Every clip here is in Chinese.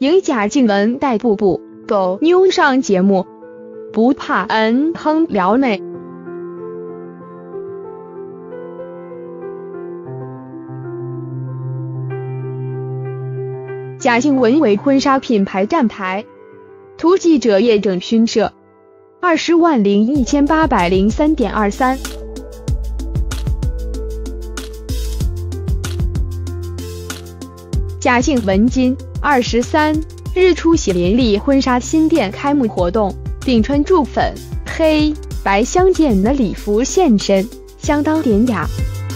迎贾静雯带Bo妞上节目，不怕哼撩妹。贾静雯为婚纱品牌站台，图记者叶整勋社201803.23。贾静雯今23日出席联丽婚纱新店开幕活动，并穿著粉、黑、白相间的礼服现身，相当典雅。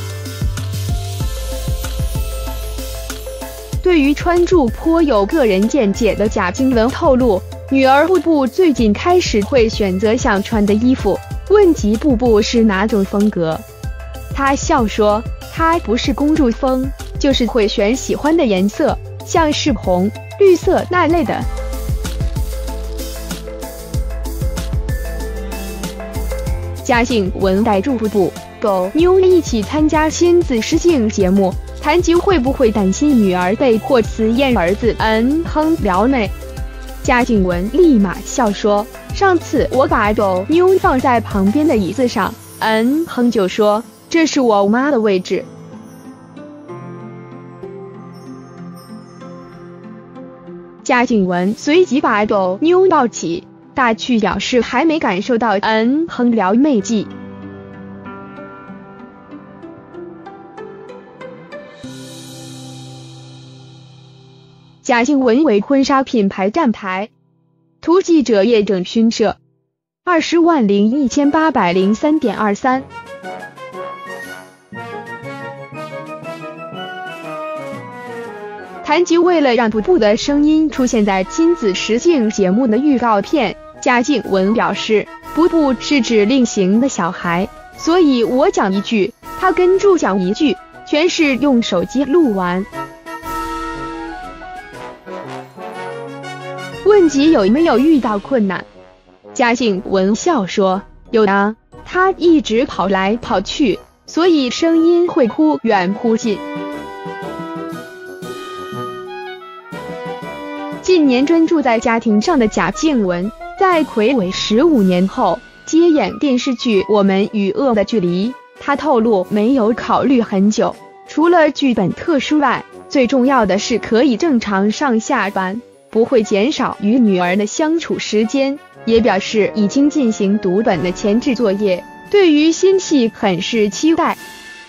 对于穿着颇有个人见解的贾静雯透露，女儿布最近开始会选择想穿的衣服，问及布是哪种风格，她笑说她不是公主风，就是会选喜欢的颜色，像是红、绿色那类的。贾静雯带Bo妞一起参加亲子实境节目，谈及会不会担心女儿被迫辞厌儿子哼撩妹，贾静雯立马笑说，上次我把Bo妞放在旁边的椅子上，哼就说这是我妈的位置。贾静雯随即把Bo妞抱起，大趣表示还没感受到哼撩妹季。贾静雯为婚纱品牌站台，图记者叶整勋社201803.23。谈及为了让布的声音出现在亲子实境节目的预告片，贾静雯表示，布是指令型的小孩，所以我讲一句，他跟住讲一句，全是用手机录完。问及有没有遇到困难，贾静雯笑说，有啊，他一直跑来跑去，所以声音会忽远忽近。近年专注在家庭上的贾静雯，在睽违15年后接演电视剧《我们与恶的距离》，她透露没有考虑很久，除了剧本特殊外，最重要的是可以正常上下班，不会减少与女儿的相处时间，也表示已经进行读本的前置作业，对于新戏很是期待。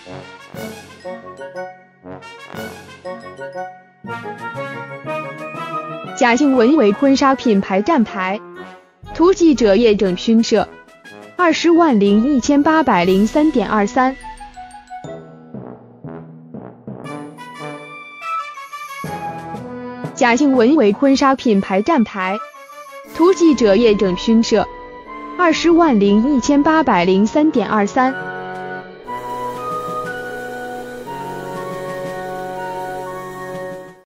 贾静雯为婚纱品牌站台，图记者叶整勋社201803.23。贾静雯为婚纱品牌站台，图记者叶整勋社201803.23。